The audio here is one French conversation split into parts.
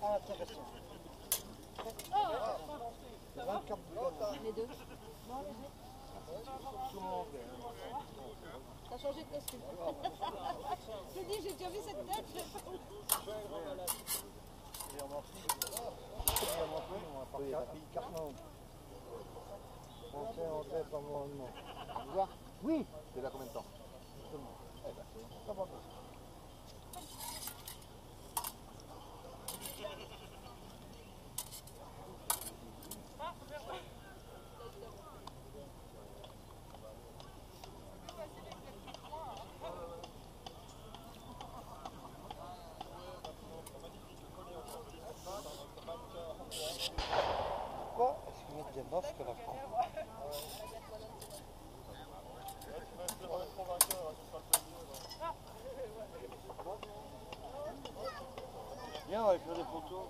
Intéressant. 24 Les deux. T'as changé de costume. Je te dis, j'ai déjà vu cette tête. Français en tête en moment. Oui. C'est là combien de temps? Pourquoi est-ce qu'ils mettent des masques à la con? Viens, on va faire des photos.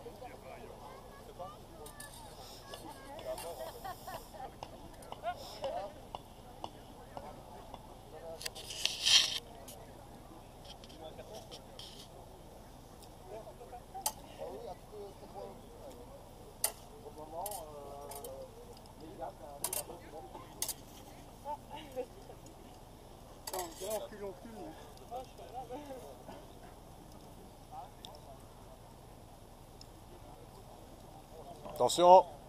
Attention.